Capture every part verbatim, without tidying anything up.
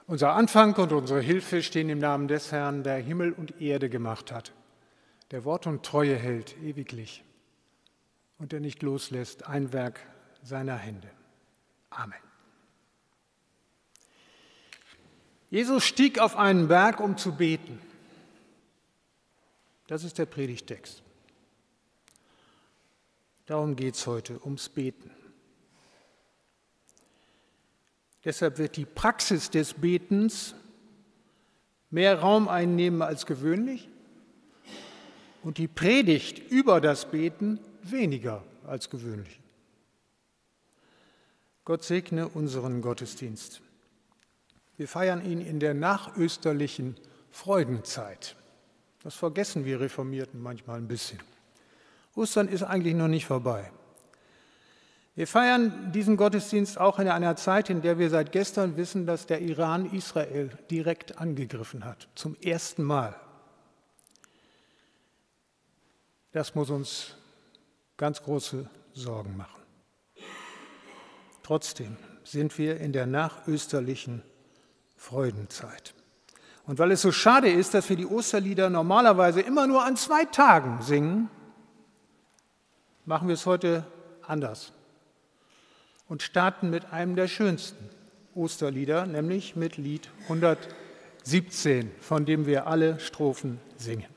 Unser Anfang und unsere Hilfe stehen im Namen des Herrn, der Himmel und Erde gemacht hat, der Wort und Treue hält ewiglich und der nicht loslässt ein Werk seiner Hände. Amen. Jesus stieg auf einen Berg, um zu beten. Das ist der Predigttext. Darum geht es heute, ums Beten. Deshalb wird die Praxis des Betens mehr Raum einnehmen als gewöhnlich und die Predigt über das Beten weniger als gewöhnlich. Gott segne unseren Gottesdienst. Wir feiern ihn in der nachösterlichen Freudenzeit. Das vergessen wir Reformierten manchmal ein bisschen. Ostern ist eigentlich noch nicht vorbei. Wir feiern diesen Gottesdienst auch in einer Zeit, in der wir seit gestern wissen, dass der Iran Israel direkt angegriffen hat, zum ersten Mal. Das muss uns ganz große Sorgen machen. Trotzdem sind wir in der nachösterlichen Freudenzeit. Und weil es so schade ist, dass wir die Osterlieder normalerweise immer nur an zwei Tagen singen, machen wir es heute anders und starten mit einem der schönsten Osterlieder, nämlich mit Lied hundertsiebzehn, von dem wir alle Strophen singen.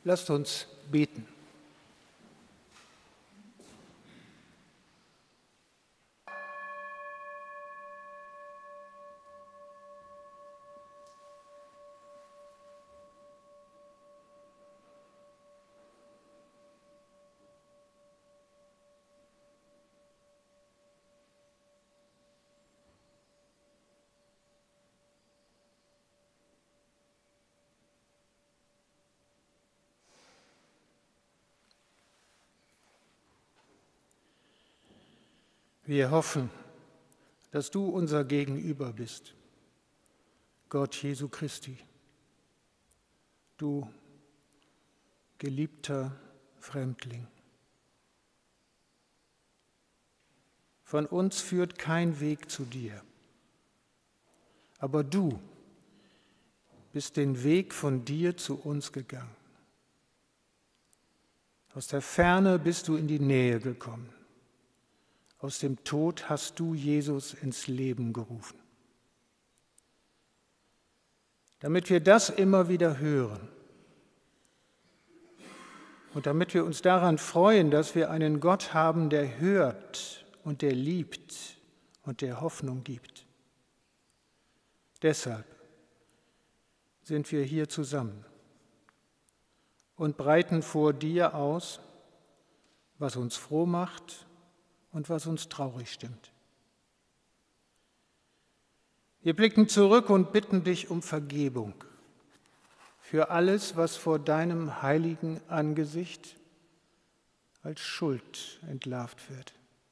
Lasst uns beten. Wir hoffen, dass du unser Gegenüber bist, Gott Jesu Christi, du geliebter Fremdling. Von uns führt kein Weg zu dir, aber du bist den Weg von dir zu uns gegangen. Aus der Ferne bist du in die Nähe gekommen. Aus dem Tod hast du Jesus ins Leben gerufen. Damit wir das immer wieder hören und damit wir uns daran freuen, dass wir einen Gott haben, der hört und der liebt und der Hoffnung gibt. Deshalb sind wir hier zusammen und breiten vor dir aus, was uns froh macht und was uns traurig stimmt. Wir blicken zurück und bitten dich um Vergebung für alles, was vor deinem heiligen Angesicht als Schuld entlarvt wird.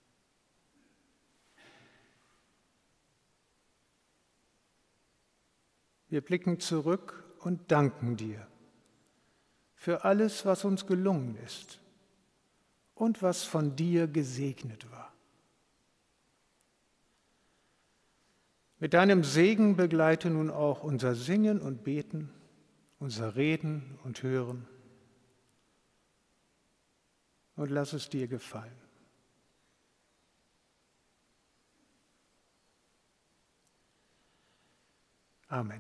Wir blicken zurück und danken dir für alles, was uns gelungen ist und was von dir gesegnet war. Mit deinem Segen begleite nun auch unser Singen und Beten, unser Reden und Hören und lass es dir gefallen. Amen.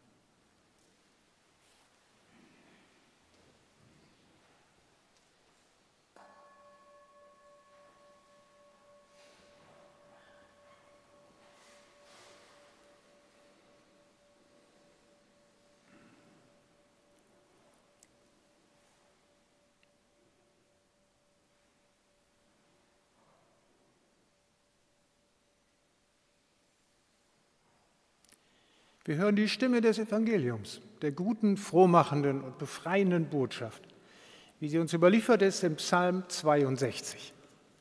Wir hören die Stimme des Evangeliums, der guten, frohmachenden und befreienden Botschaft, wie sie uns überliefert ist im Psalm zweiundsechzig.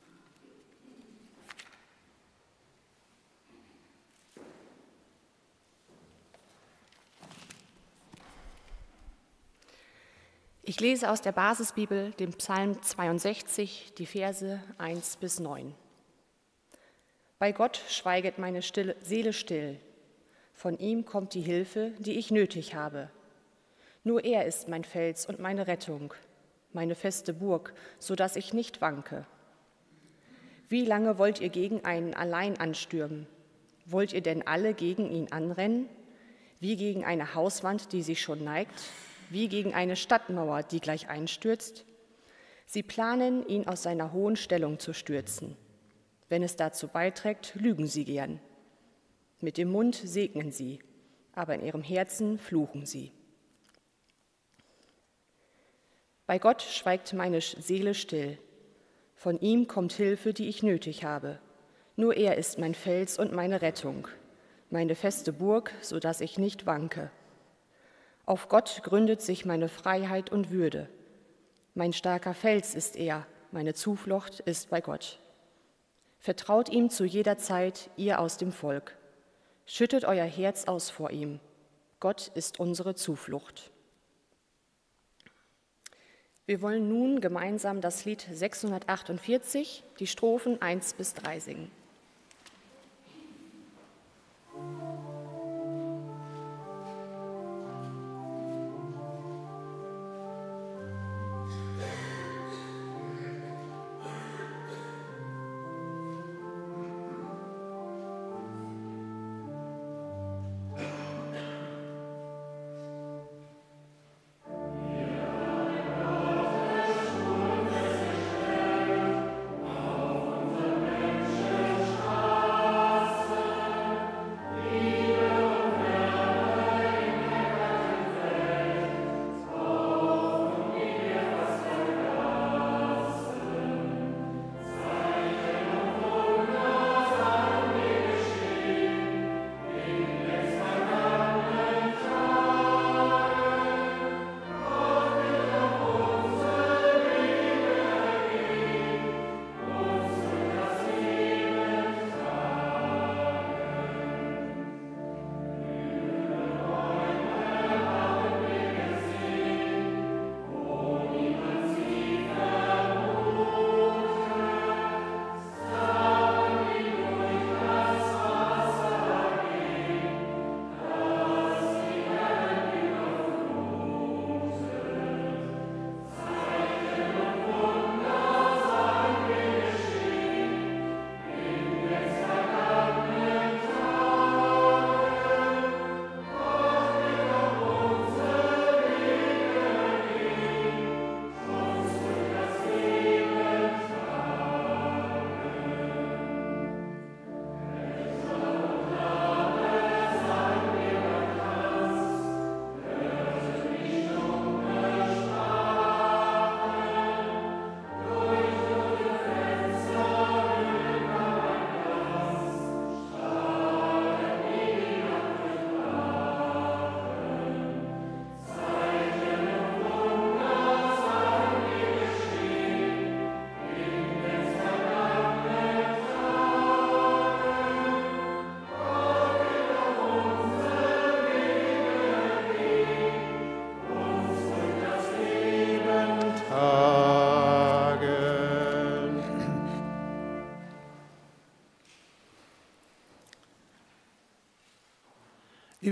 Ich lese aus der Basisbibel den Psalm zweiundsechzig, die Verse eins bis neun. Bei Gott schweiget meine Stille, Seele still. Von ihm kommt die Hilfe, die ich nötig habe. Nur er ist mein Fels und meine Rettung, meine feste Burg, so dass ich nicht wanke. Wie lange wollt ihr gegen einen allein anstürmen? Wollt ihr denn alle gegen ihn anrennen? Wie gegen eine Hauswand, die sich schon neigt? Wie gegen eine Stadtmauer, die gleich einstürzt? Sie planen, ihn aus seiner hohen Stellung zu stürzen. Wenn es dazu beiträgt, lügen sie gern. Mit dem Mund segnen sie, aber in ihrem Herzen fluchen sie. Bei Gott schweigt meine Seele still. Von ihm kommt Hilfe, die ich nötig habe. Nur er ist mein Fels und meine Rettung, meine feste Burg, so dass ich nicht wanke. Auf Gott gründet sich meine Freiheit und Würde. Mein starker Fels ist er, meine Zuflucht ist bei Gott. Vertraut ihm zu jeder Zeit, ihr aus dem Volk. Schüttet euer Herz aus vor ihm. Gott ist unsere Zuflucht. Wir wollen nun gemeinsam das Lied sechshundertachtundvierzig, die Strophen eins bis drei singen. Ja.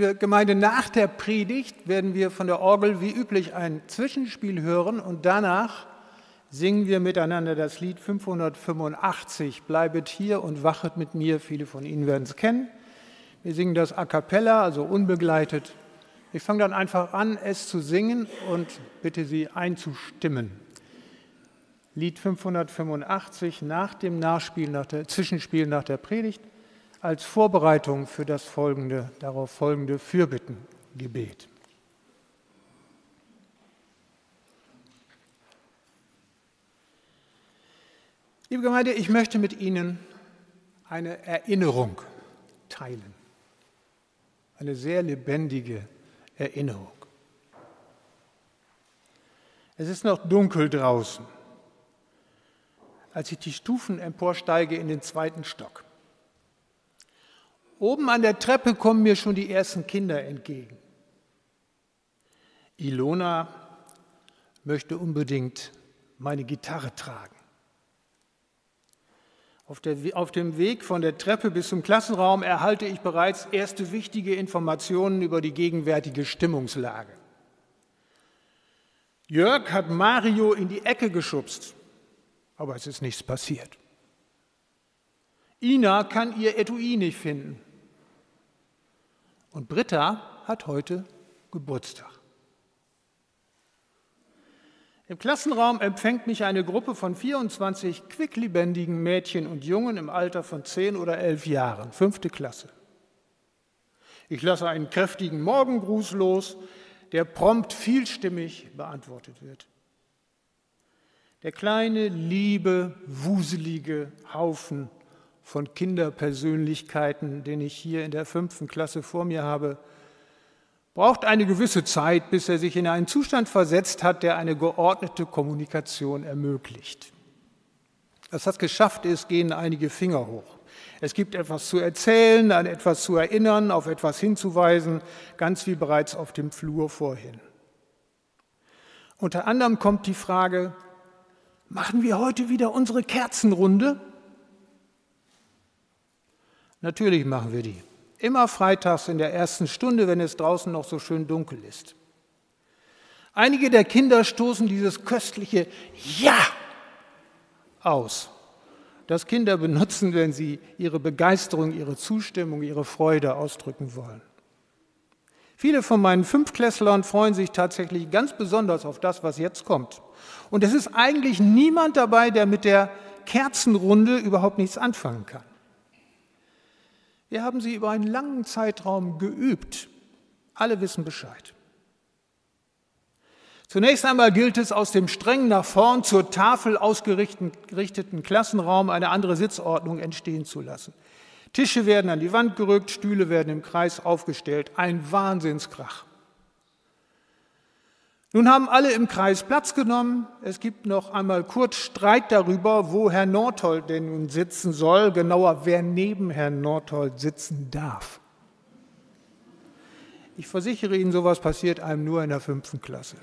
Liebe Gemeinde, nach der Predigt werden wir von der Orgel wie üblich ein Zwischenspiel hören und danach singen wir miteinander das Lied fünfhundertfünfundachtzig, Bleibet hier und wachet mit mir. Viele von Ihnen werden es kennen. Wir singen das a cappella, also unbegleitet. Ich fange dann einfach an, es zu singen und bitte Sie einzustimmen. Lied fünfhundertfünfundachtzig nach dem Nachspiel, nach der Zwischenspiel nach der Predigt, als Vorbereitung für das folgende, darauf folgende Fürbittengebet. Liebe Gemeinde, ich möchte mit Ihnen eine Erinnerung teilen, eine sehr lebendige Erinnerung. Es ist noch dunkel draußen, als ich die Stufen emporsteige in den zweiten Stock. Oben an der Treppe kommen mir schon die ersten Kinder entgegen. Ilona möchte unbedingt meine Gitarre tragen. Auf, der, auf dem Weg von der Treppe bis zum Klassenraum erhalte ich bereits erste wichtige Informationen über die gegenwärtige Stimmungslage. Jörg hat Mario in die Ecke geschubst, aber es ist nichts passiert. Ina kann ihr Etui nicht finden. Und Britta hat heute Geburtstag. Im Klassenraum empfängt mich eine Gruppe von vierundzwanzig quicklebendigen Mädchen und Jungen im Alter von zehn oder elf Jahren, fünfte Klasse. Ich lasse einen kräftigen Morgengruß los, der prompt vielstimmig beantwortet wird. Der kleine, liebe, wuselige Haufen von Kinderpersönlichkeiten, den ich hier in der fünften Klasse vor mir habe, braucht eine gewisse Zeit, bis er sich in einen Zustand versetzt hat, der eine geordnete Kommunikation ermöglicht. Dass das geschafft ist, gehen einige Finger hoch. Es gibt etwas zu erzählen, an etwas zu erinnern, auf etwas hinzuweisen, ganz wie bereits auf dem Flur vorhin. Unter anderem kommt die Frage, machen wir heute wieder unsere Kerzenrunde? Natürlich machen wir die. Immer freitags in der ersten Stunde, wenn es draußen noch so schön dunkel ist. Einige der Kinder stoßen dieses köstliche Ja aus, das Kinder benutzen, wenn sie ihre Begeisterung, ihre Zustimmung, ihre Freude ausdrücken wollen. Viele von meinen Fünftklässlern freuen sich tatsächlich ganz besonders auf das, was jetzt kommt. Und es ist eigentlich niemand dabei, der mit der Kerzenrunde überhaupt nichts anfangen kann. Wir haben sie über einen langen Zeitraum geübt. Alle wissen Bescheid. Zunächst einmal gilt es, aus dem streng nach vorn zur Tafel ausgerichteten Klassenraum eine andere Sitzordnung entstehen zu lassen. Tische werden an die Wand gerückt, Stühle werden im Kreis aufgestellt. Ein Wahnsinnskrach. Nun haben alle im Kreis Platz genommen. Es gibt noch einmal kurz Streit darüber, wo Herr Northold denn nun sitzen soll, genauer, wer neben Herrn Northold sitzen darf. Ich versichere Ihnen, sowas passiert einem nur in der fünften Klasse.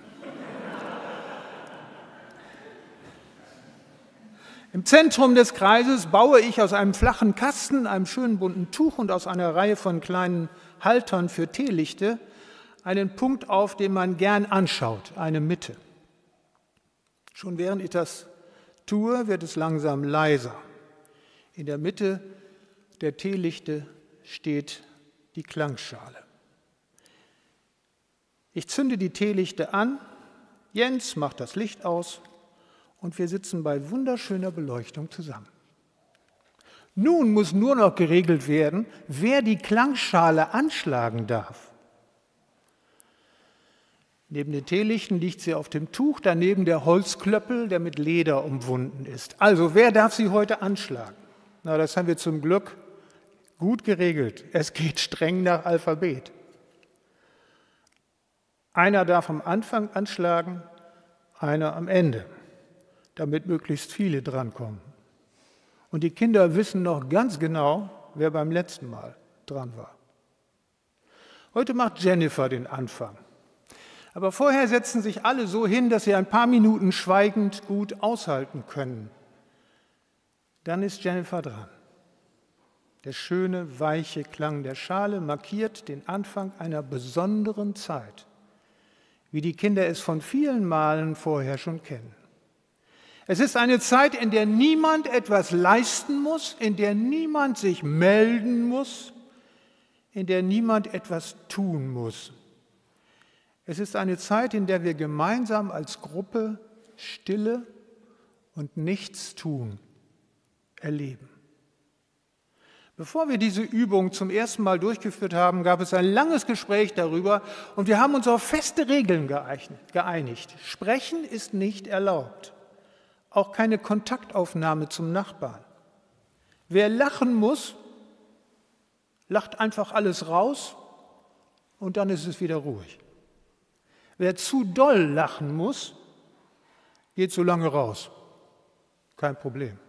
Im Zentrum des Kreises baue ich aus einem flachen Kasten, einem schönen bunten Tuch und aus einer Reihe von kleinen Haltern für Teelichte einen Punkt auf, den man gern anschaut, eine Mitte. Schon während ich das tue, wird es langsam leiser. In der Mitte der Teelichte steht die Klangschale. Ich zünde die Teelichte an, Jens macht das Licht aus und wir sitzen bei wunderschöner Beleuchtung zusammen. Nun muss nur noch geregelt werden, wer die Klangschale anschlagen darf. Neben den Teelichten liegt sie auf dem Tuch, daneben der Holzklöppel, der mit Leder umwunden ist. Also, wer darf sie heute anschlagen? Na, das haben wir zum Glück gut geregelt. Es geht streng nach Alphabet. Einer darf am Anfang anschlagen, einer am Ende, damit möglichst viele drankommen. Und die Kinder wissen noch ganz genau, wer beim letzten Mal dran war. Heute macht Jennifer den Anfang. Aber vorher setzen sich alle so hin, dass sie ein paar Minuten schweigend gut aushalten können. Dann ist Jennifer dran. Der schöne, weiche Klang der Schale markiert den Anfang einer besonderen Zeit, wie die Kinder es von vielen Malen vorher schon kennen. Es ist eine Zeit, in der niemand etwas leisten muss, in der niemand sich melden muss, in der niemand etwas tun muss. Es ist eine Zeit, in der wir gemeinsam als Gruppe Stille und Nichtstun erleben. Bevor wir diese Übung zum ersten Mal durchgeführt haben, gab es ein langes Gespräch darüber und wir haben uns auf feste Regeln geeinigt. Sprechen ist nicht erlaubt, auch keine Kontaktaufnahme zum Nachbarn. Wer lachen muss, lacht einfach alles raus und dann ist es wieder ruhig. Wer zu doll lachen muss, geht so lange raus. Kein Problem.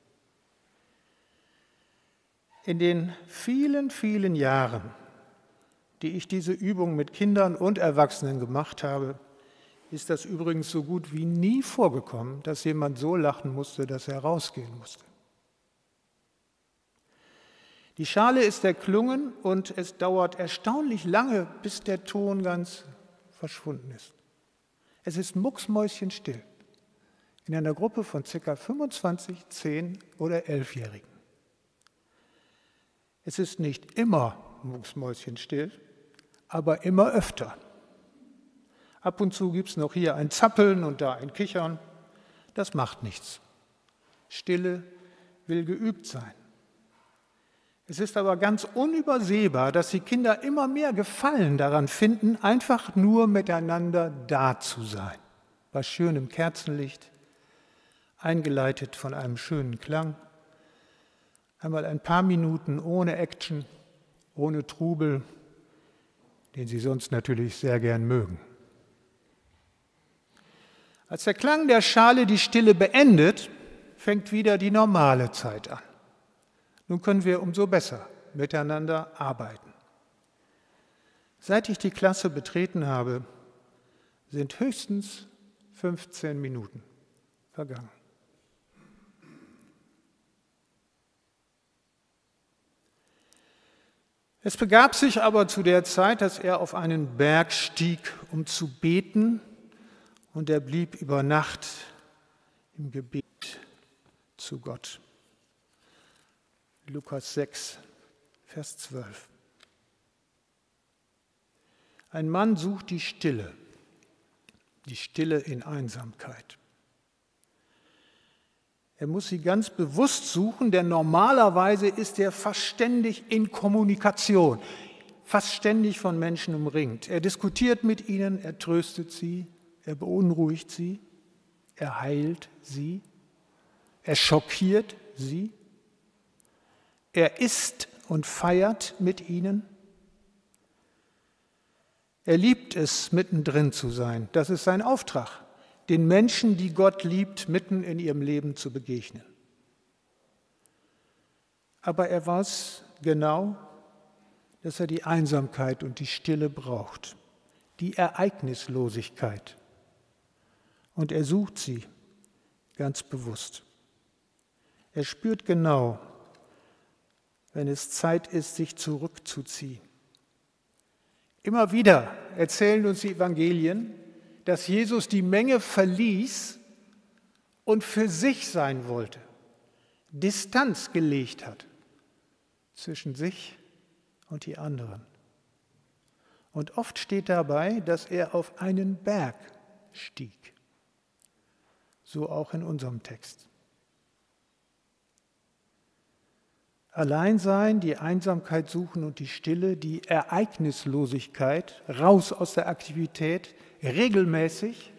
In den vielen, vielen Jahren, die ich diese Übung mit Kindern und Erwachsenen gemacht habe, ist das übrigens so gut wie nie vorgekommen, dass jemand so lachen musste, dass er rausgehen musste. Die Schale ist erklungen und es dauert erstaunlich lange, bis der Ton ganz verschwunden ist. Es ist mucksmäuschenstill in einer Gruppe von ca. fünfundzwanzig, zehn- oder elfjährigen. Es ist nicht immer mucksmäuschenstill, aber immer öfter. Ab und zu gibt es noch hier ein Zappeln und da ein Kichern. Das macht nichts. Stille will geübt sein. Es ist aber ganz unübersehbar, dass die Kinder immer mehr Gefallen daran finden, einfach nur miteinander da zu sein. Bei schönem Kerzenlicht, eingeleitet von einem schönen Klang. Einmal ein paar Minuten ohne Action, ohne Trubel, den sie sonst natürlich sehr gern mögen. Als der Klang der Schale die Stille beendet, fängt wieder die normale Zeit an. Nun können wir umso besser miteinander arbeiten. Seit ich die Klasse betreten habe, sind höchstens fünfzehn Minuten vergangen. Es begab sich aber zu der Zeit, dass er auf einen Berg stieg, um zu beten, und er blieb über Nacht im Gebet zu Gott. Lukas sechs, Vers zwölf. Ein Mann sucht die Stille, die Stille in Einsamkeit. Er muss sie ganz bewusst suchen, denn normalerweise ist er fast ständig in Kommunikation, fast ständig von Menschen umringt. Er diskutiert mit ihnen, er tröstet sie, er beunruhigt sie, er heilt sie, er schockiert sie. Er isst und feiert mit ihnen. Er liebt es, mittendrin zu sein. Das ist sein Auftrag, den Menschen, die Gott liebt, mitten in ihrem Leben zu begegnen. Aber er weiß genau, dass er die Einsamkeit und die Stille braucht, die Ereignislosigkeit. Und er sucht sie ganz bewusst. Er spürt genau, wenn es Zeit ist, sich zurückzuziehen. Immer wieder erzählen uns die Evangelien, dass Jesus die Menge verließ und für sich sein wollte, Distanz gelegt hat zwischen sich und die anderen. Und oft steht dabei, dass er auf einen Berg stieg. So auch in unserem Text. Alleinsein, die Einsamkeit suchen und die Stille, die Ereignislosigkeit, raus aus der Aktivität, regelmäßig.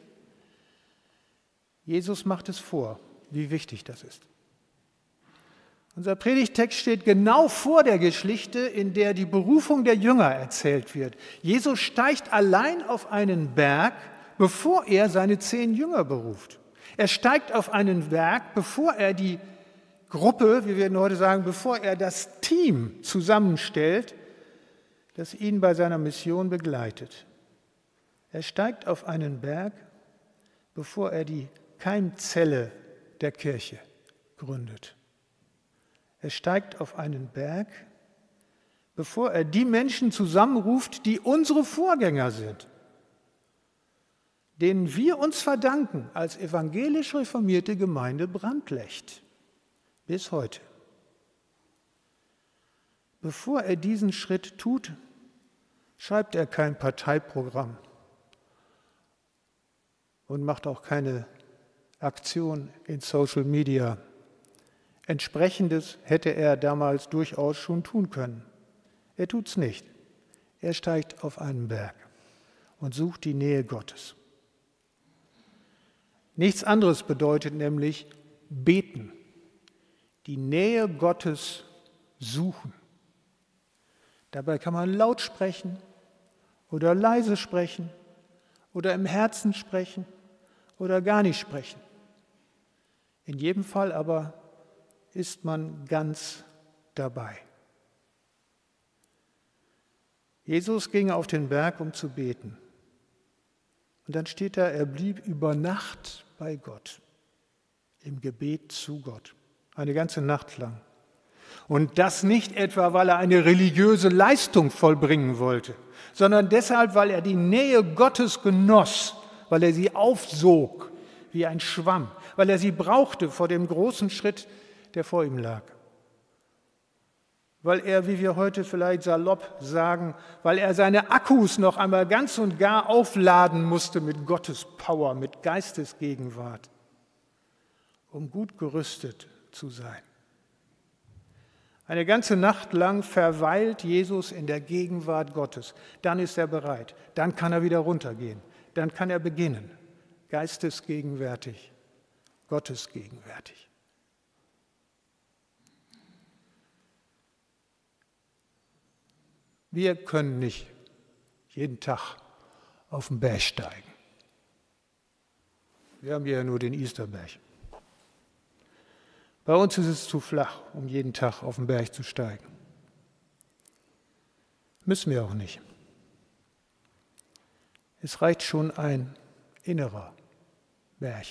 Jesus macht es vor, wie wichtig das ist. Unser Predigtext steht genau vor der Geschichte, in der die Berufung der Jünger erzählt wird. Jesus steigt allein auf einen Berg, bevor er seine zehn Jünger beruft. Er steigt auf einen Berg, bevor er die Gruppe, wie wir heute sagen, bevor er das Team zusammenstellt, das ihn bei seiner Mission begleitet. Er steigt auf einen Berg, bevor er die Keimzelle der Kirche gründet. Er steigt auf einen Berg, bevor er die Menschen zusammenruft, die unsere Vorgänger sind, denen wir uns verdanken als evangelisch reformierte Gemeinde Brandlecht bis heute. Bevor er diesen Schritt tut, schreibt er kein Parteiprogramm und macht auch keine Aktion in Social Media. Entsprechendes hätte er damals durchaus schon tun können. Er tut es nicht. Er steigt auf einen Berg und sucht die Nähe Gottes. Nichts anderes bedeutet nämlich beten, die Nähe Gottes suchen. Dabei kann man laut sprechen oder leise sprechen oder im Herzen sprechen oder gar nicht sprechen. In jedem Fall aber ist man ganz dabei. Jesus ging auf den Berg, um zu beten. Und dann steht da, er blieb über Nacht bei Gott, im Gebet zu Gott, eine ganze Nacht lang. Und das nicht etwa, weil er eine religiöse Leistung vollbringen wollte, sondern deshalb, weil er die Nähe Gottes genoss, weil er sie aufsog wie ein Schwamm, weil er sie brauchte vor dem großen Schritt, der vor ihm lag. Weil er, wie wir heute vielleicht salopp sagen, weil er seine Akkus noch einmal ganz und gar aufladen musste mit Gottes Power, mit Geistesgegenwart, um gut gerüstet zu sein. Eine ganze Nacht lang verweilt Jesus in der Gegenwart Gottes. Dann ist er bereit. Dann kann er wieder runtergehen. Dann kann er beginnen. Geistesgegenwärtig, Gottesgegenwärtig. Wir können nicht jeden Tag auf den Berg steigen. Wir haben ja nur den Easterberg. Bei uns ist es zu flach, um jeden Tag auf den Berg zu steigen. Müssen wir auch nicht. Es reicht schon ein innerer Berg.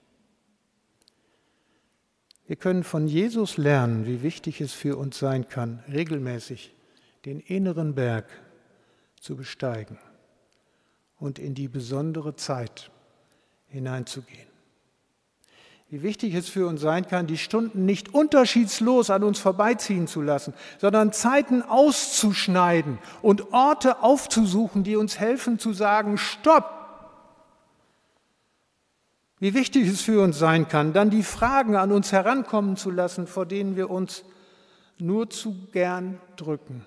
Wir können von Jesus lernen, wie wichtig es für uns sein kann, regelmäßig den inneren Berg zu besteigen und in die besondere Zeit hineinzugehen. Wie wichtig es für uns sein kann, die Stunden nicht unterschiedslos an uns vorbeiziehen zu lassen, sondern Zeiten auszuschneiden und Orte aufzusuchen, die uns helfen zu sagen, Stopp! Wie wichtig es für uns sein kann, dann die Fragen an uns herankommen zu lassen, vor denen wir uns nur zu gern drücken.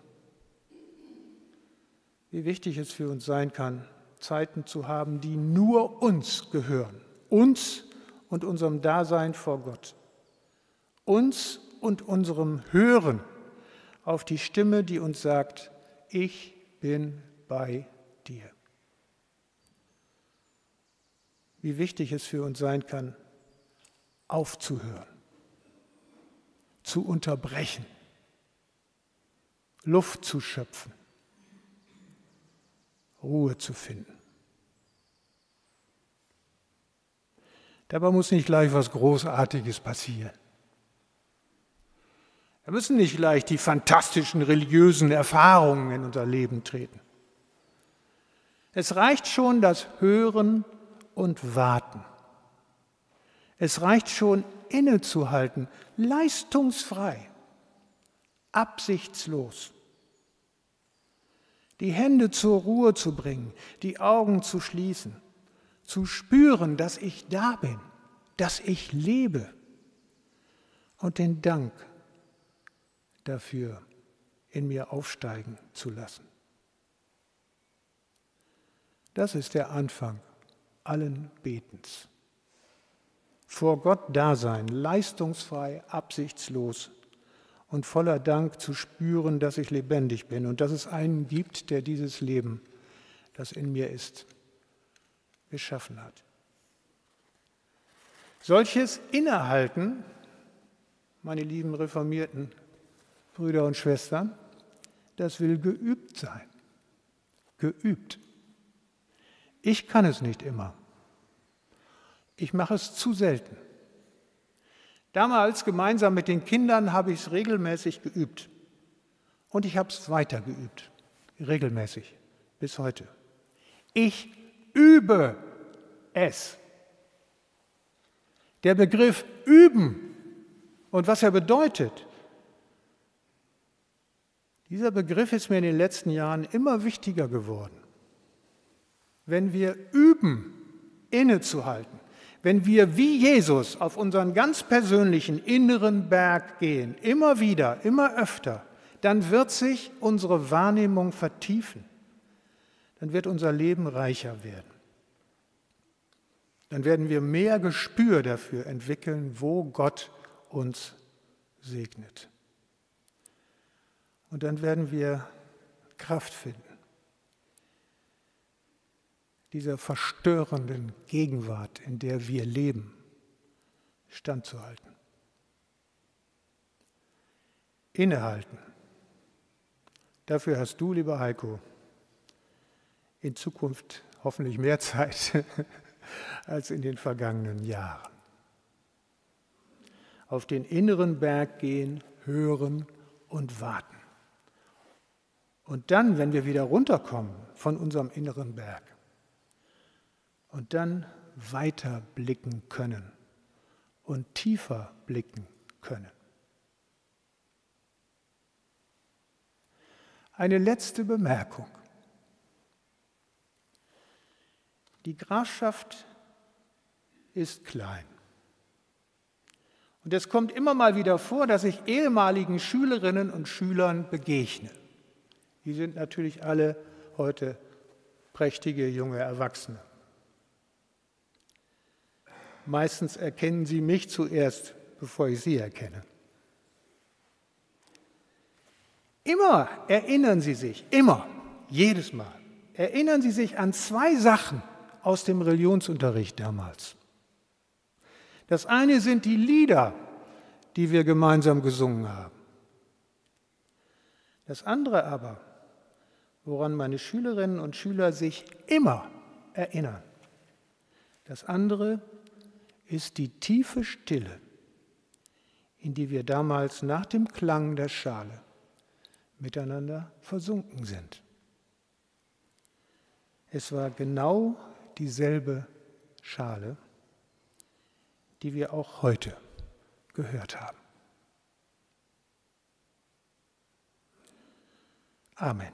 Wie wichtig es für uns sein kann, Zeiten zu haben, die nur uns gehören, uns und unserem Dasein vor Gott, uns und unserem Hören auf die Stimme, die uns sagt, ich bin bei dir. Wie wichtig es für uns sein kann, aufzuhören, zu unterbrechen, Luft zu schöpfen, Ruhe zu finden. Dabei muss nicht gleich was Großartiges passieren. Da müssen nicht gleich die fantastischen religiösen Erfahrungen in unser Leben treten. Es reicht schon das Hören und Warten. Es reicht schon innezuhalten, leistungsfrei, absichtslos. Die Hände zur Ruhe zu bringen, die Augen zu schließen, zu spüren, dass ich da bin, dass ich lebe und den Dank dafür in mir aufsteigen zu lassen. Das ist der Anfang allen Betens. Vor Gott da sein, leistungsfrei, absichtslos und voller Dank zu spüren, dass ich lebendig bin und dass es einen gibt, der dieses Leben, das in mir ist, geschaffen hat. Solches Innehalten, meine lieben reformierten Brüder und Schwestern, das will geübt sein. Geübt. Ich kann es nicht immer. Ich mache es zu selten. Damals gemeinsam mit den Kindern habe ich es regelmäßig geübt. Und ich habe es weiter geübt, regelmäßig, bis heute. Ich übe es. Der Begriff üben und was er bedeutet, dieser Begriff ist mir in den letzten Jahren immer wichtiger geworden. Wenn wir üben, innezuhalten, wenn wir wie Jesus auf unseren ganz persönlichen inneren Berg gehen, immer wieder, immer öfter, dann wird sich unsere Wahrnehmung vertiefen. Dann wird unser Leben reicher werden. Dann werden wir mehr Gespür dafür entwickeln, wo Gott uns segnet. Und dann werden wir Kraft finden, dieser verstörenden Gegenwart, in der wir leben, standzuhalten. Innehalten. Dafür hast du, lieber Heiko, in Zukunft hoffentlich mehr Zeit als in den vergangenen Jahren. Auf den inneren Berg gehen, hören und warten. Und dann, wenn wir wieder runterkommen von unserem inneren Berg, und dann weiter blicken können und tiefer blicken können. Eine letzte Bemerkung. Die Grafschaft ist klein. Und es kommt immer mal wieder vor, dass ich ehemaligen Schülerinnen und Schülern begegne. Die sind natürlich alle heute prächtige junge Erwachsene. Meistens erkennen sie mich zuerst, bevor ich sie erkenne. Immer erinnern sie sich, immer, jedes Mal, erinnern sie sich an zwei Sachen aus dem Religionsunterricht damals. Das eine sind die Lieder, die wir gemeinsam gesungen haben. Das andere aber, woran meine Schülerinnen und Schüler sich immer erinnern, das andere ist die tiefe Stille, in die wir damals nach dem Klang der Schale miteinander versunken sind. Es war genau dieselbe Schale, die wir auch heute gehört haben. Amen.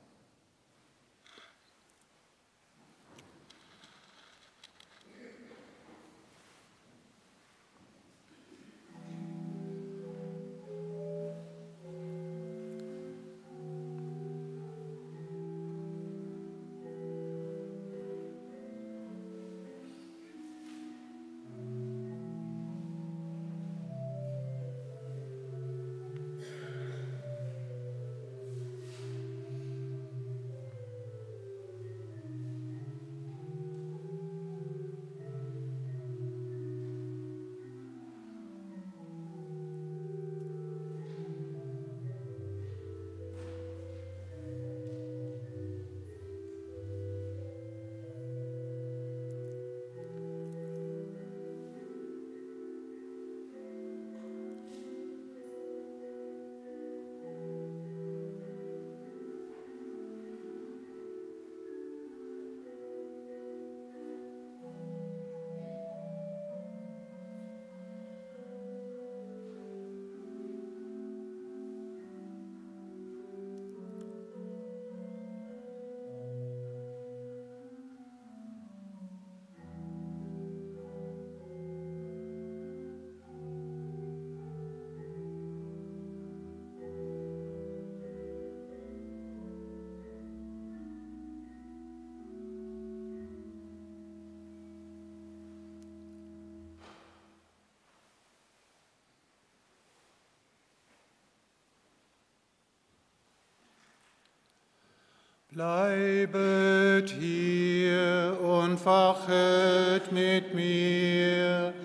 Bleibet hier und wachet mit mir,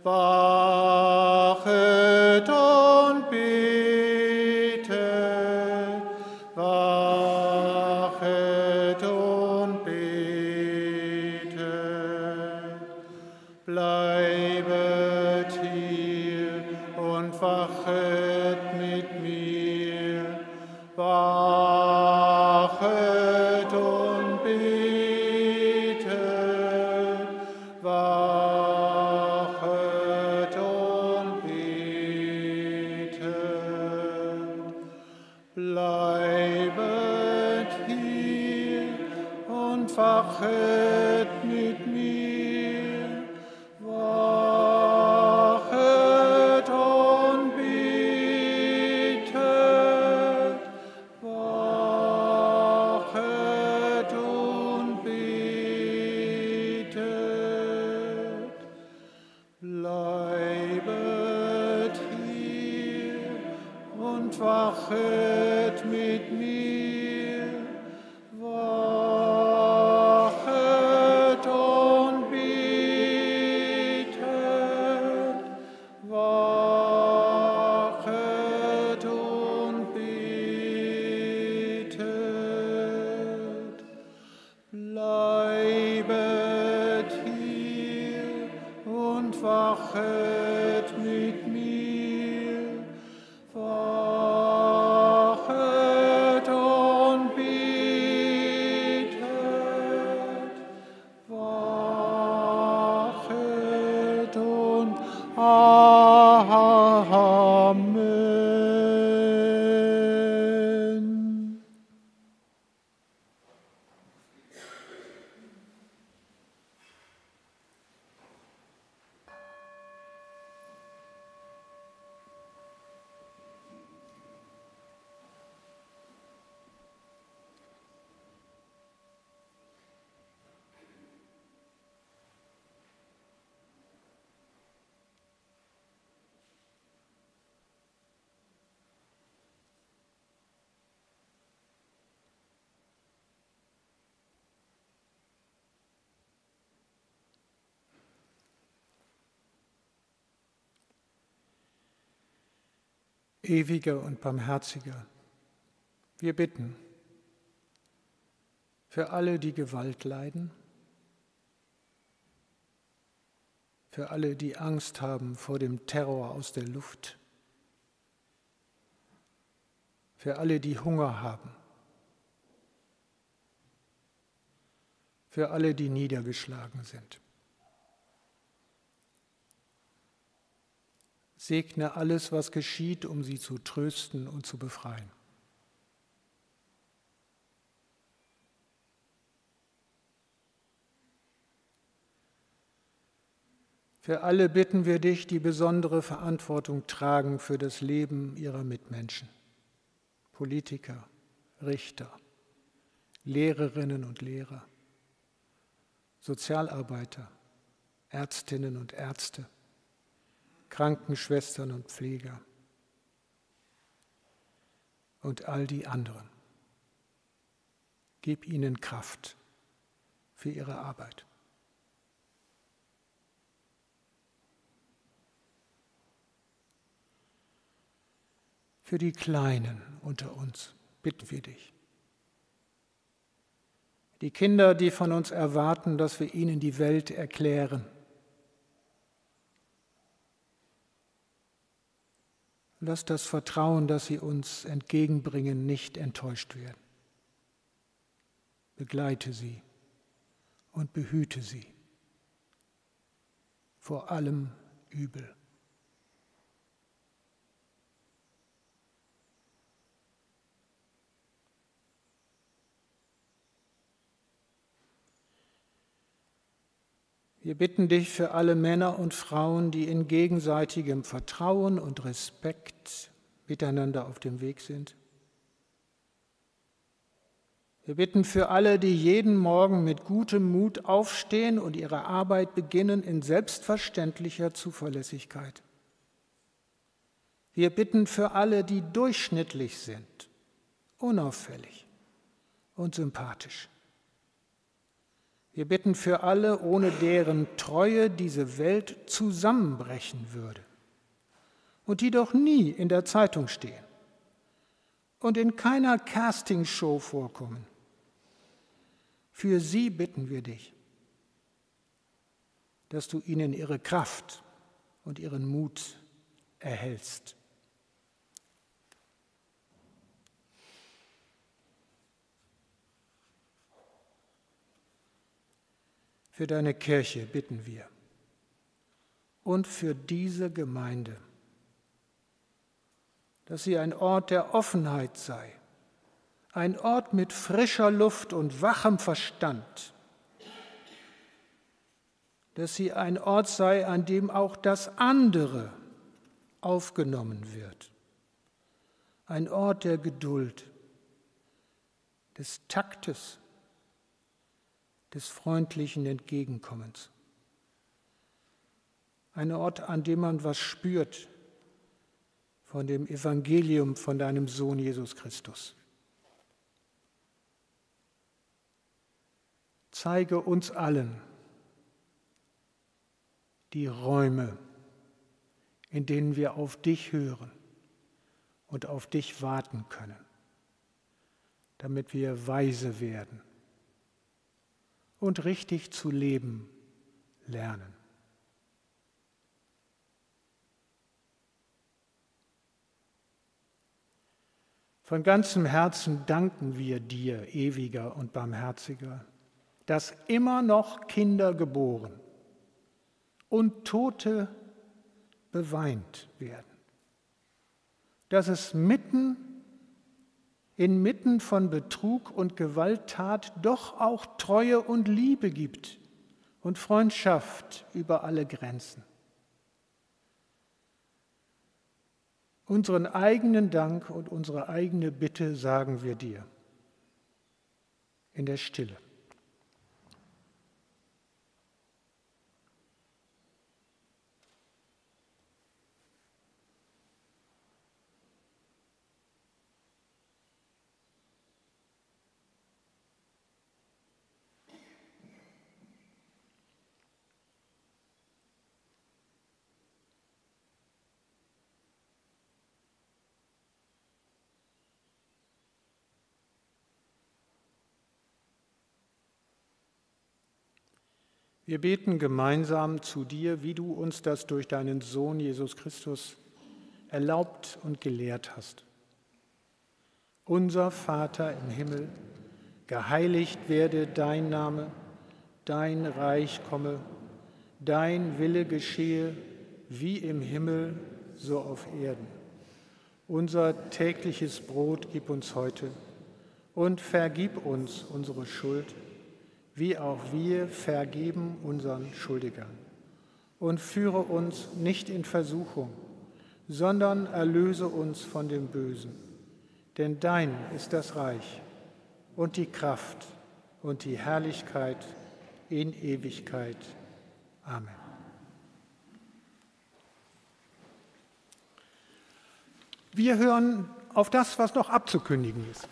wachet und betet, wachet und betet. Bleibet hier wachet mit mir, wachet und betet, wachet und betet, bleibet hier und wachet mit mir, wachet und betet, wachet und Amen. Ewiger und barmherziger, wir bitten für alle, die Gewalt leiden, für alle, die Angst haben vor dem Terror aus der Luft, für alle, die Hunger haben, für alle, die niedergeschlagen sind. Segne alles, was geschieht, um sie zu trösten und zu befreien. Für alle bitten wir dich, die besondere Verantwortung tragen für das Leben ihrer Mitmenschen. Politiker, Richter, Lehrerinnen und Lehrer, Sozialarbeiter, Ärztinnen und Ärzte, Krankenschwestern und Pfleger und all die anderen. Gib ihnen Kraft für ihre Arbeit. Für die Kleinen unter uns bitten wir dich. Die Kinder, die von uns erwarten, dass wir ihnen die Welt erklären. Lass das Vertrauen, das sie uns entgegenbringen, nicht enttäuscht werden. Begleite sie und behüte sie vor allem Übel. Wir bitten dich für alle Männer und Frauen, die in gegenseitigem Vertrauen und Respekt miteinander auf dem Weg sind. Wir bitten für alle, die jeden Morgen mit gutem Mut aufstehen und ihre Arbeit beginnen in selbstverständlicher Zuverlässigkeit. Wir bitten für alle, die durchschnittlich sind, unauffällig und sympathisch. Wir bitten für alle, ohne deren Treue diese Welt zusammenbrechen würde und die doch nie in der Zeitung stehen und in keiner Castingshow vorkommen. Für sie bitten wir dich, dass du ihnen ihre Kraft und ihren Mut erhältst. Für deine Kirche bitten wir und für diese Gemeinde, dass sie ein Ort der Offenheit sei, ein Ort mit frischer Luft und wachem Verstand, dass sie ein Ort sei, an dem auch das andere aufgenommen wird, ein Ort der Geduld, des Taktes, des freundlichen Entgegenkommens. Ein Ort, an dem man was spürt von dem Evangelium von deinem Sohn Jesus Christus. Zeige uns allen die Räume, in denen wir auf dich hören und auf dich warten können, damit wir weise werden und richtig zu leben lernen. Von ganzem Herzen danken wir dir, ewiger und barmherziger, dass immer noch Kinder geboren und Tote beweint werden, dass es mitten inmitten von Betrug und Gewalttat doch auch Treue und Liebe gibt und Freundschaft über alle Grenzen. Unseren eigenen Dank und unsere eigene Bitte sagen wir dir in der Stille. Wir beten gemeinsam zu dir, wie du uns das durch deinen Sohn Jesus Christus erlaubt und gelehrt hast. Unser Vater im Himmel, geheiligt werde dein Name, dein Reich komme, dein Wille geschehe, wie im Himmel, so auf Erden. Unser tägliches Brot gib uns heute und vergib uns unsere Schuld, wie auch wir vergeben unseren Schuldigern. Und führe uns nicht in Versuchung, sondern erlöse uns von dem Bösen. Denn dein ist das Reich und die Kraft und die Herrlichkeit in Ewigkeit. Amen. Wir hören auf das, was noch abzukündigen ist.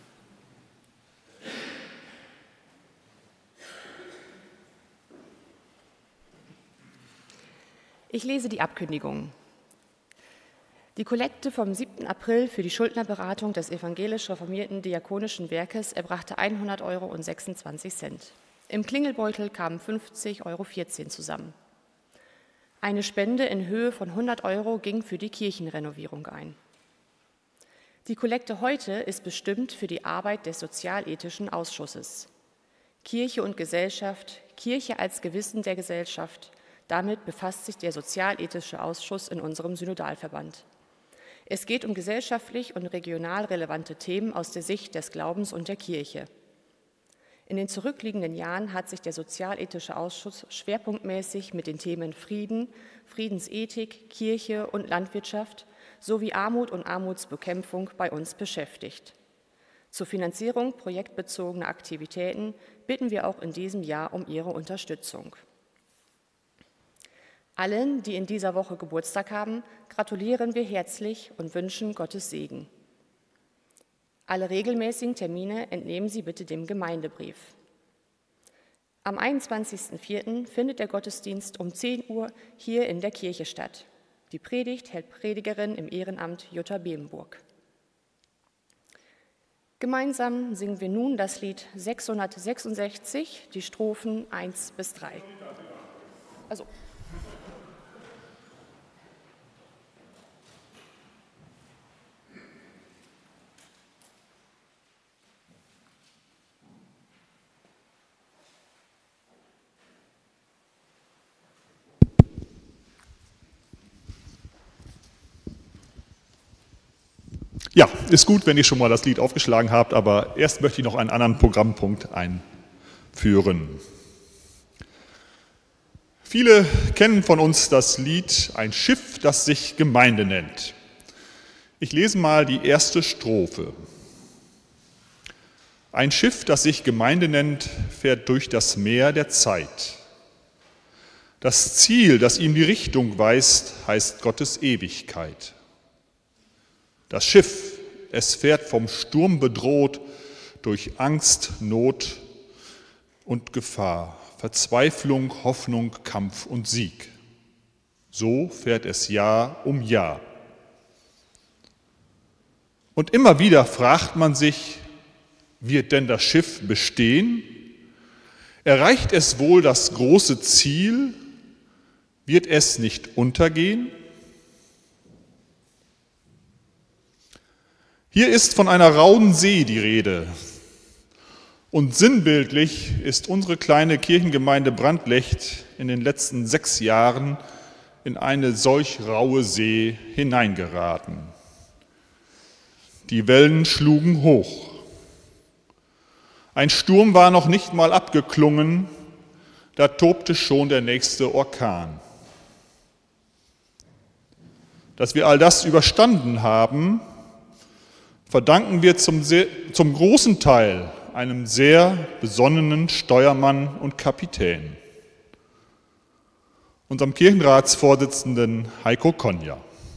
Ich lese die Abkündigung. Die Kollekte vom siebten April für die Schuldnerberatung des evangelisch-reformierten Diakonischen Werkes erbrachte hundert Euro und sechsundzwanzig Cent. Im Klingelbeutel kamen fünfzig Euro vierzehn zusammen. Eine Spende in Höhe von hundert Euro ging für die Kirchenrenovierung ein. Die Kollekte heute ist bestimmt für die Arbeit des Sozialethischen Ausschusses. Kirche und Gesellschaft, Kirche als Gewissen der Gesellschaft, damit befasst sich der Sozialethische Ausschuss in unserem Synodalverband. Es geht um gesellschaftlich und regional relevante Themen aus der Sicht des Glaubens und der Kirche. In den zurückliegenden Jahren hat sich der Sozialethische Ausschuss schwerpunktmäßig mit den Themen Frieden, Friedensethik, Kirche und Landwirtschaft sowie Armut und Armutsbekämpfung bei uns beschäftigt. Zur Finanzierung projektbezogener Aktivitäten bitten wir auch in diesem Jahr um Ihre Unterstützung. Allen, die in dieser Woche Geburtstag haben, gratulieren wir herzlich und wünschen Gottes Segen. Alle regelmäßigen Termine entnehmen Sie bitte dem Gemeindebrief. Am einundzwanzigsten vierten findet der Gottesdienst um zehn Uhr hier in der Kirche statt. Die Predigt hält Predigerin im Ehrenamt Jutta Bebenburg. Gemeinsam singen wir nun das Lied sechshundertsechsundsechzig, die Strophen eins bis drei. Also. Ja, ist gut, wenn ihr schon mal das Lied aufgeschlagen habt, aber erst möchte ich noch einen anderen Programmpunkt einführen. Viele kennen von uns das Lied Ein Schiff, das sich Gemeinde nennt. Ich lese mal die erste Strophe. Ein Schiff, das sich Gemeinde nennt, fährt durch das Meer der Zeit. Das Ziel, das ihm die Richtung weist, heißt Gottes Ewigkeit. Das Schiff, es fährt vom Sturm bedroht, durch Angst, Not und Gefahr, Verzweiflung, Hoffnung, Kampf und Sieg. So fährt es Jahr um Jahr. Und immer wieder fragt man sich, wird denn das Schiff bestehen? Erreicht es wohl das große Ziel? Wird es nicht untergehen? Hier ist von einer rauen See die Rede. Und sinnbildlich ist unsere kleine Kirchengemeinde Brandlecht in den letzten sechs Jahren in eine solch raue See hineingeraten. Die Wellen schlugen hoch. Ein Sturm war noch nicht mal abgeklungen, da tobte schon der nächste Orkan. Dass wir all das überstanden haben, verdanken wir zum, sehr, zum großen Teil einem sehr besonnenen Steuermann und Kapitän, unserem Kirchenratsvorsitzenden Heiko Konja.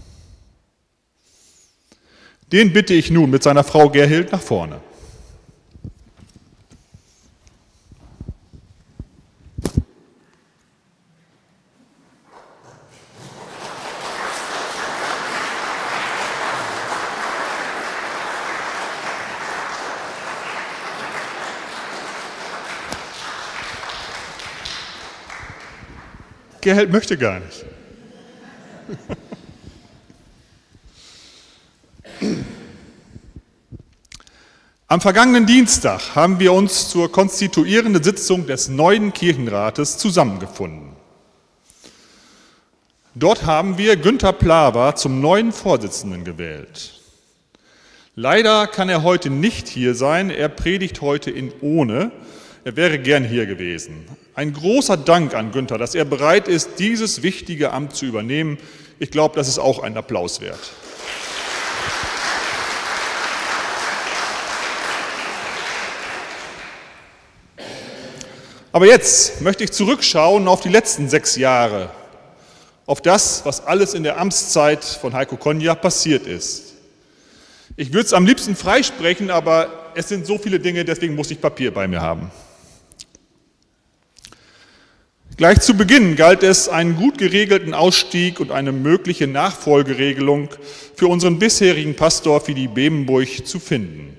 Den bitte ich nun mit seiner Frau Gerhild nach vorne. Gerhild möchte gar nicht. Am vergangenen Dienstag haben wir uns zur konstituierenden Sitzung des neuen Kirchenrates zusammengefunden. Dort haben wir Günther Plawer zum neuen Vorsitzenden gewählt. Leider kann er heute nicht hier sein, er predigt heute in Ohne. Er wäre gern hier gewesen. Ein großer Dank an Günther, dass er bereit ist, dieses wichtige Amt zu übernehmen. Ich glaube, das ist auch ein Applaus wert. Aber jetzt möchte ich zurückschauen auf die letzten sechs Jahre, auf das, was alles in der Amtszeit von Heiko Konja passiert ist. Ich würde es am liebsten freisprechen, aber es sind so viele Dinge, deswegen muss ich Papier bei mir haben. Gleich zu Beginn galt es, einen gut geregelten Ausstieg und eine mögliche Nachfolgeregelung für unseren bisherigen Pastor Philipp Bebenburg zu finden.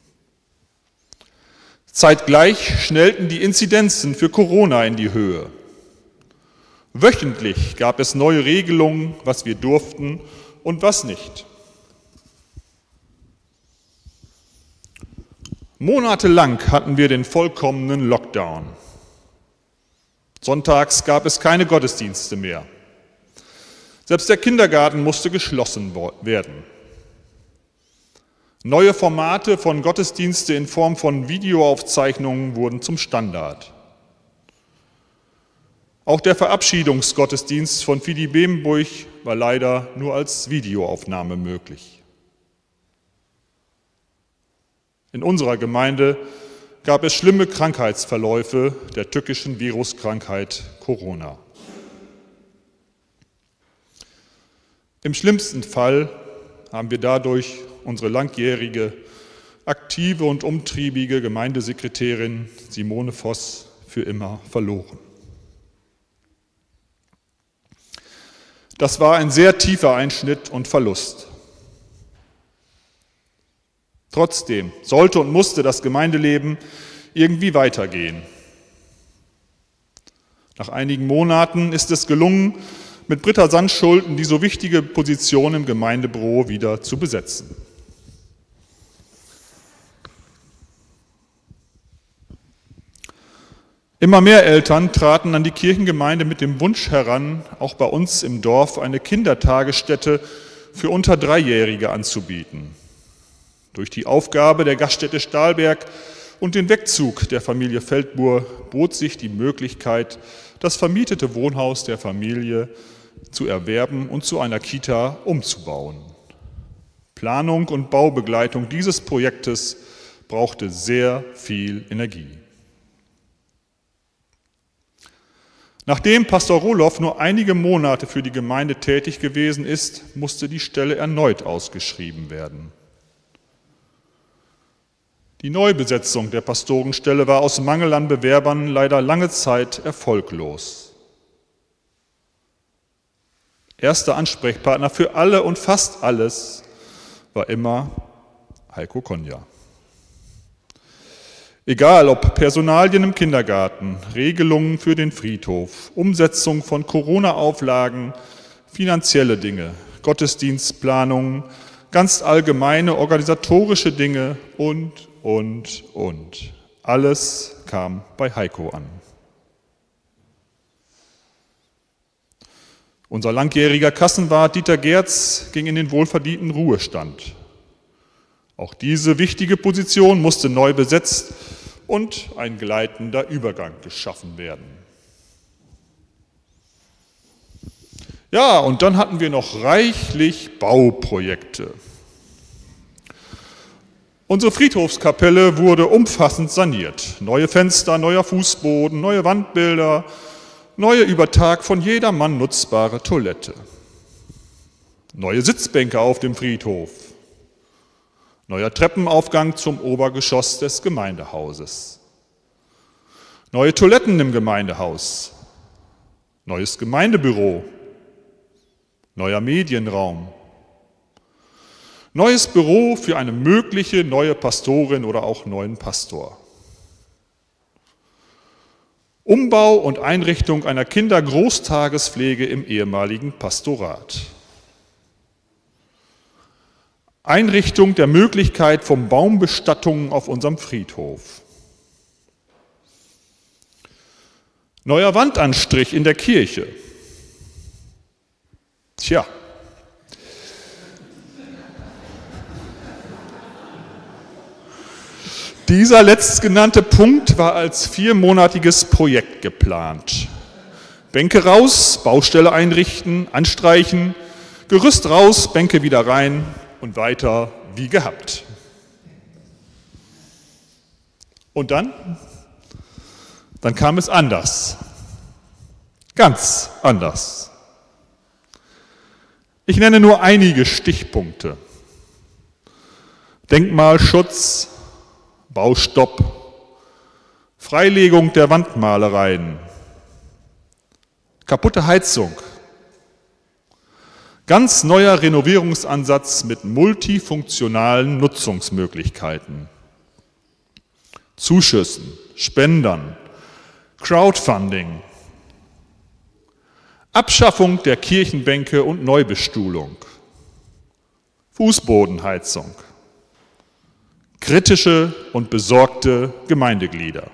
Zeitgleich schnellten die Inzidenzen für Corona in die Höhe. Wöchentlich gab es neue Regelungen, was wir durften und was nicht. Monatelang hatten wir den vollkommenen Lockdown. Sonntags gab es keine Gottesdienste mehr. Selbst der Kindergarten musste geschlossen werden. Neue Formate von Gottesdienste in Form von Videoaufzeichnungen wurden zum Standard. Auch der Verabschiedungsgottesdienst von Philipp Bebenburg war leider nur als Videoaufnahme möglich. In unserer Gemeinde gab es schlimme Krankheitsverläufe der tückischen Viruskrankheit Corona. Im schlimmsten Fall haben wir dadurch unsere langjährige, aktive und umtriebige Gemeindesekretärin Simone Voss für immer verloren. Das war ein sehr tiefer Einschnitt und Verlust. Trotzdem sollte und musste das Gemeindeleben irgendwie weitergehen. Nach einigen Monaten ist es gelungen, mit Britta Sandschulden die so wichtige Position im Gemeindebüro wieder zu besetzen. Immer mehr Eltern traten an die Kirchengemeinde mit dem Wunsch heran, auch bei uns im Dorf eine Kindertagesstätte für unter Dreijährige anzubieten. Durch die Aufgabe der Gaststätte Stahlberg und den Wegzug der Familie Feldbuhr bot sich die Möglichkeit, das vermietete Wohnhaus der Familie zu erwerben und zu einer Kita umzubauen. Planung und Baubegleitung dieses Projektes brauchte sehr viel Energie. Nachdem Pastor Roloff nur einige Monate für die Gemeinde tätig gewesen ist, musste die Stelle erneut ausgeschrieben werden. Die Neubesetzung der Pastorenstelle war aus Mangel an Bewerbern leider lange Zeit erfolglos. Erster Ansprechpartner für alle und fast alles war immer Heiko Konja. Egal ob Personalien im Kindergarten, Regelungen für den Friedhof, Umsetzung von Corona-Auflagen, finanzielle Dinge, Gottesdienstplanungen, ganz allgemeine organisatorische Dinge und, und, und. Alles kam bei Heiko an. Unser langjähriger Kassenwart Dieter Gerz ging in den wohlverdienten Ruhestand. Auch diese wichtige Position musste neu besetzt und ein gleitender Übergang geschaffen werden. Ja, und dann hatten wir noch reichlich Bauprojekte. Unsere Friedhofskapelle wurde umfassend saniert. Neue Fenster, neuer Fußboden, neue Wandbilder, neue über Tag von jedermann nutzbare Toilette. Neue Sitzbänke auf dem Friedhof. Neuer Treppenaufgang zum Obergeschoss des Gemeindehauses. Neue Toiletten im Gemeindehaus. Neues Gemeindebüro. Neuer Medienraum. Neues Büro für eine mögliche neue Pastorin oder auch neuen Pastor. Umbau und Einrichtung einer Kindergroßtagespflege im ehemaligen Pastorat. Einrichtung der Möglichkeit von Baumbestattungen auf unserem Friedhof. Neuer Wandanstrich in der Kirche. Tja. Dieser letztgenannte Punkt war als viermonatiges Projekt geplant. Bänke raus, Baustelle einrichten, anstreichen, Gerüst raus, Bänke wieder rein und weiter wie gehabt. Und dann? Dann kam es anders. Ganz anders. Ich nenne nur einige Stichpunkte. Denkmalschutz, Baustopp, Freilegung der Wandmalereien, kaputte Heizung, ganz neuer Renovierungsansatz mit multifunktionalen Nutzungsmöglichkeiten, Zuschüssen, Spendern, Crowdfunding, Abschaffung der Kirchenbänke und Neubestuhlung, Fußbodenheizung, kritische und besorgte Gemeindeglieder.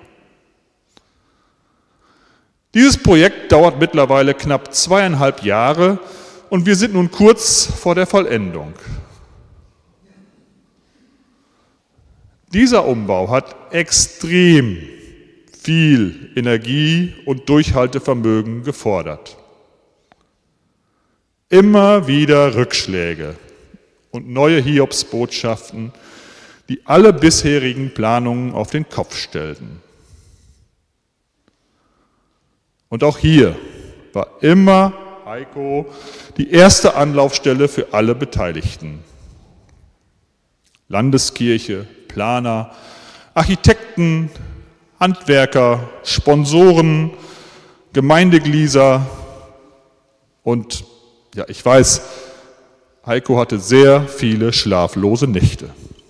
Dieses Projekt dauert mittlerweile knapp zweieinhalb Jahre und wir sind nun kurz vor der Vollendung. Dieser Umbau hat extrem viel Energie und Durchhaltevermögen gefordert. Immer wieder Rückschläge und neue Hiobsbotschaften, die alle bisherigen Planungen auf den Kopf stellten. Und auch hier war immer Heiko die erste Anlaufstelle für alle Beteiligten. Landeskirche, Planer, Architekten, Handwerker, Sponsoren, Gemeindeglieder und ja, ich weiß, Heiko hatte sehr viele schlaflose Nächte.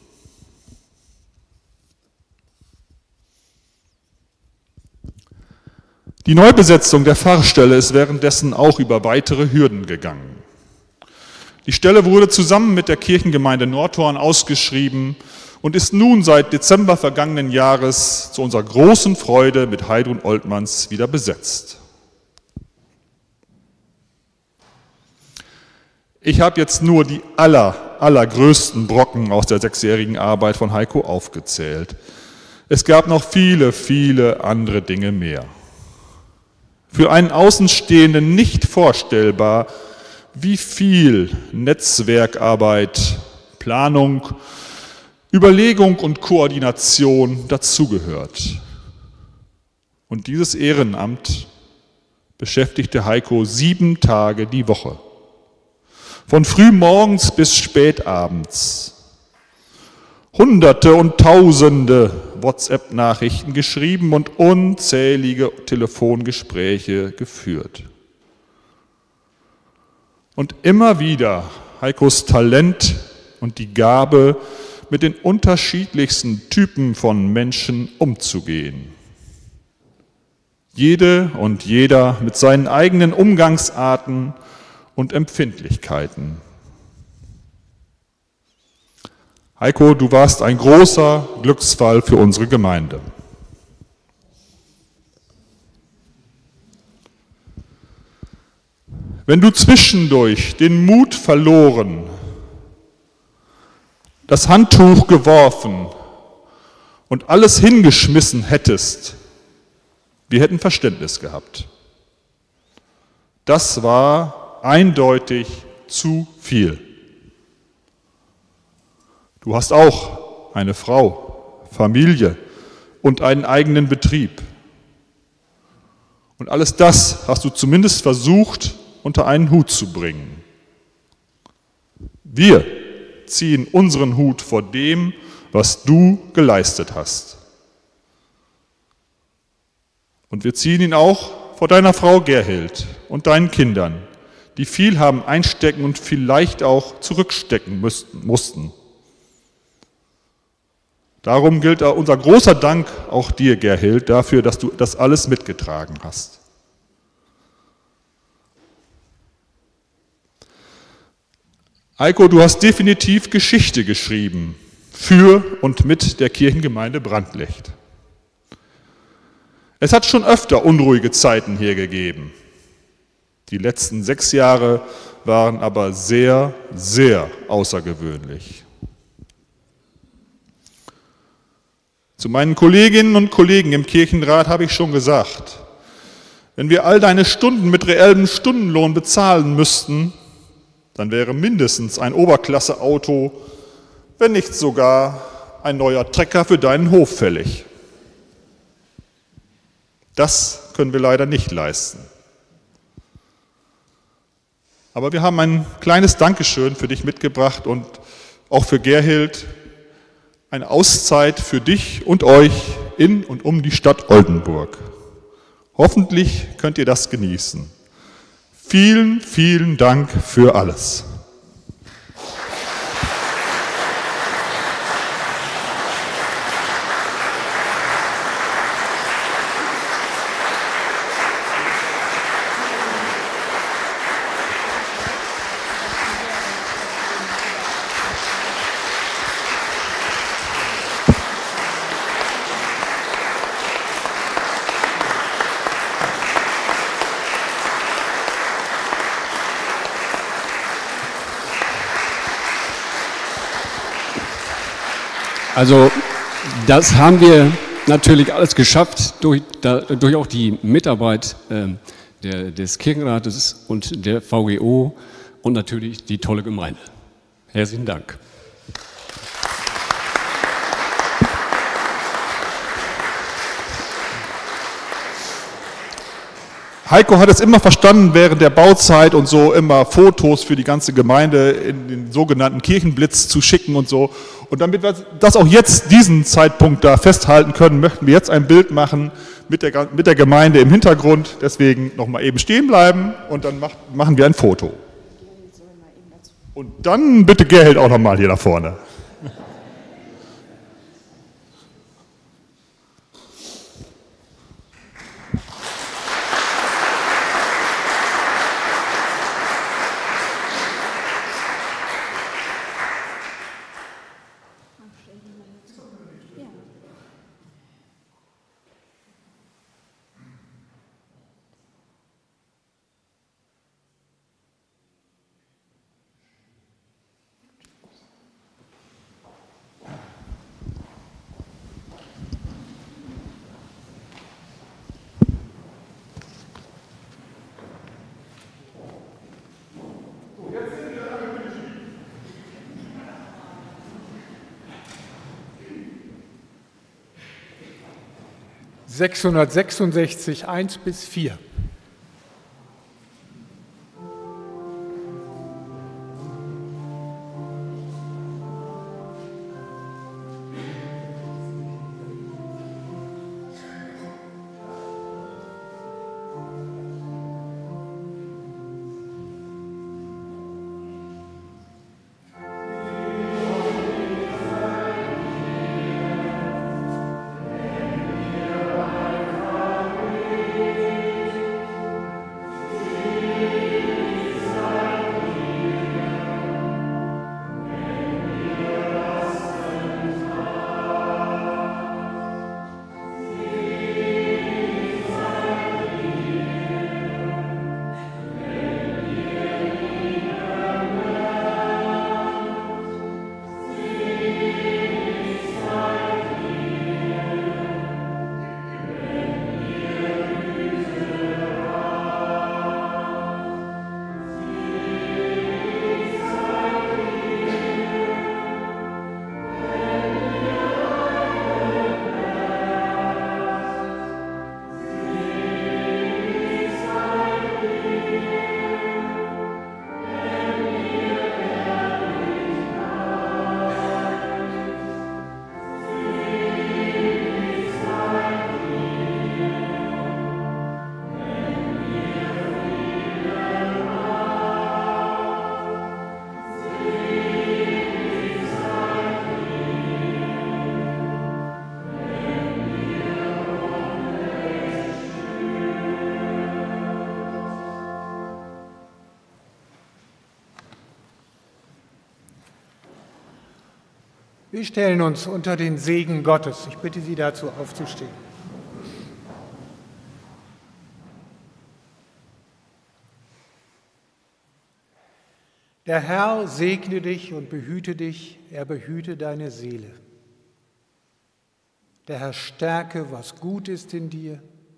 Die Neubesetzung der Pfarrstelle ist währenddessen auch über weitere Hürden gegangen. Die Stelle wurde zusammen mit der Kirchengemeinde Nordhorn ausgeschrieben und ist nun seit Dezember vergangenen Jahres zu unserer großen Freude mit Heidrun Oltmanns wieder besetzt. Ich habe jetzt nur die aller, allergrößten Brocken aus der sechsjährigen Arbeit von Heiko aufgezählt. Es gab noch viele, viele andere Dinge mehr. Für einen Außenstehenden nicht vorstellbar, wie viel Netzwerkarbeit, Planung, Überlegung und Koordination dazugehört. Und dieses Ehrenamt beschäftigte Heiko sieben Tage die Woche. Von frühmorgens bis spätabends. Hunderte und Tausende WhatsApp-Nachrichten geschrieben und unzählige Telefongespräche geführt. Und immer wieder Heikos Talent und die Gabe, mit den unterschiedlichsten Typen von Menschen umzugehen. Jede und jeder mit seinen eigenen Umgangsarten und Empfindlichkeiten. Heiko, du warst ein großer Glücksfall für unsere Gemeinde. Wenn du zwischendurch den Mut verloren, das Handtuch geworfen und alles hingeschmissen hättest, wir hätten Verständnis gehabt. Das war eindeutig zu viel. Du hast auch eine Frau, Familie und einen eigenen Betrieb. Und alles das hast du zumindest versucht, unter einen Hut zu bringen. Wir ziehen unseren Hut vor dem, was du geleistet hast. Und wir ziehen ihn auch vor deiner Frau Gerhild und deinen Kindern, die viel haben einstecken und vielleicht auch zurückstecken müssten, mussten. Darum gilt unser großer Dank auch dir, Gerhild, dafür, dass du das alles mitgetragen hast. Heiko, du hast definitiv Geschichte geschrieben für und mit der Kirchengemeinde Brandlicht. Es hat schon öfter unruhige Zeiten hier gegeben. Die letzten sechs Jahre waren aber sehr, sehr außergewöhnlich. Zu meinen Kolleginnen und Kollegen im Kirchenrat habe ich schon gesagt, wenn wir all deine Stunden mit reellem Stundenlohn bezahlen müssten, dann wäre mindestens ein Oberklasse-Auto, wenn nicht sogar ein neuer Trecker für deinen Hof fällig. Das können wir leider nicht leisten. Aber wir haben ein kleines Dankeschön für dich mitgebracht und auch für Gerhild, eine Auszeit für dich und euch in und um die Stadt Oldenburg. Hoffentlich könnt ihr das genießen. Vielen, vielen Dank für alles. Also das haben wir natürlich alles geschafft durch, da, durch auch die Mitarbeit äh, der, des Kirchenrates und der V G O und natürlich die tolle Gemeinde. Herzlichen Dank. Heiko hat es immer verstanden, während der Bauzeit und so immer Fotos für die ganze Gemeinde in den sogenannten Kirchenblitz zu schicken und so. Und damit wir das auch jetzt, diesen Zeitpunkt da festhalten können, möchten wir jetzt ein Bild machen mit der, mit der Gemeinde im Hintergrund. Deswegen nochmal eben stehen bleiben und dann macht, machen wir ein Foto. Und dann bitte Gerhild auch nochmal hier nach vorne. sechshundertsechsundsechzig, eins bis vier. Wir stellen uns unter den Segen Gottes. Ich bitte Sie dazu aufzustehen. Der Herr segne dich und behüte dich, er behüte deine Seele. Der Herr stärke, was gut ist in dir.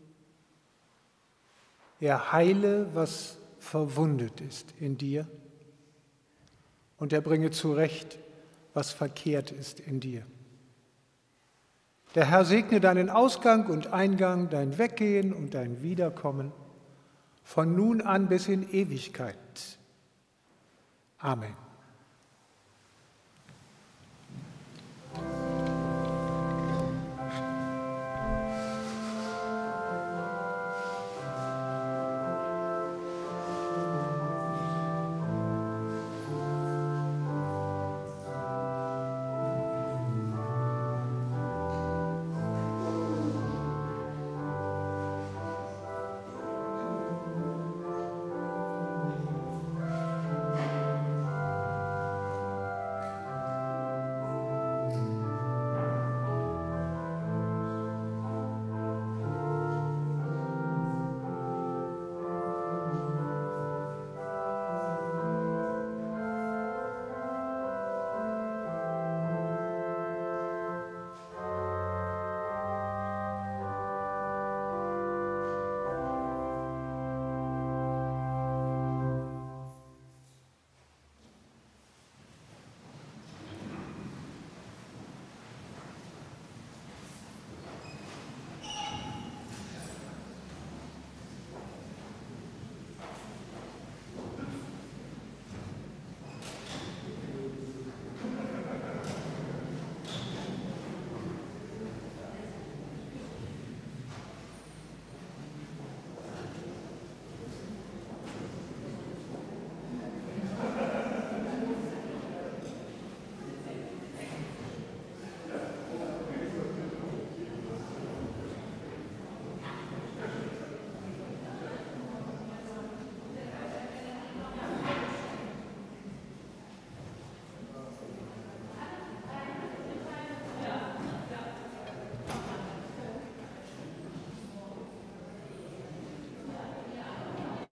Er heile, was verwundet ist in dir. Und er bringe zurecht, was verkehrt ist in dir. Der Herr segne deinen Ausgang und Eingang, dein Weggehen und dein Wiederkommen, von nun an bis in Ewigkeit. Amen.